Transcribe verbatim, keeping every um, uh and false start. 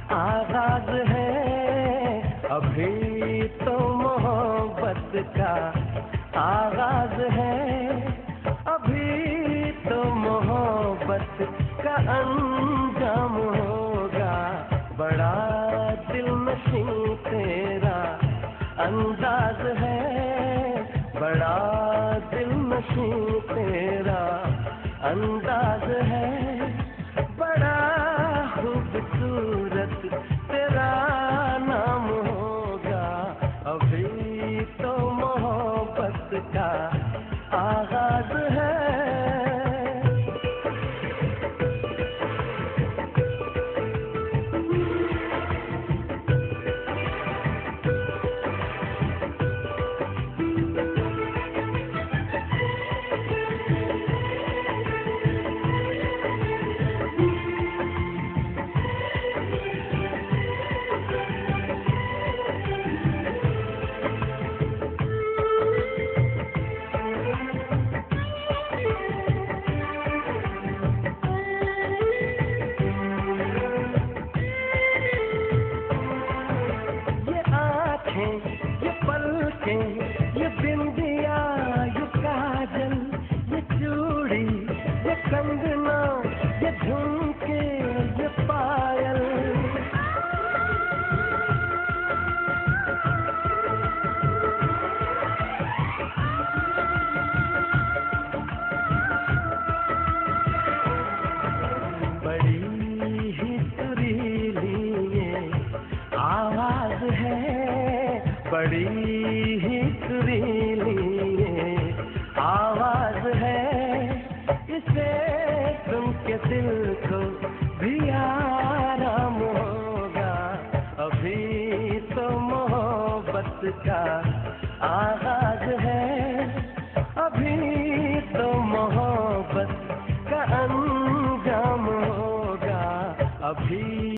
आगाज है, अभी तो मोहब्बत का आगाज है, अभी तो मोहब्बत का अंजाम होगा। बड़ा दिलनशीं तेरा अंदाज है, बड़ा दिलनशीं तेरा अंदाज है, बड़ा खूबसूरत तेरा नाम होगा। अभी तो मोहब्बत का आगाज है। ये पलकें, ये बिंदिया, ये काजल, ये चूड़ी, ये कंगना, ये झुमके, ये पायल, बड़ी ही सुरीली ये आवाज है, बड़ी ही सुरीली ये आवाज है। इसे सुन के दिल को भी आराम होगा। अभी तो मोहब्बत का आगाज है, अभी तो मोहब्बत का अंजाम होगा। अभी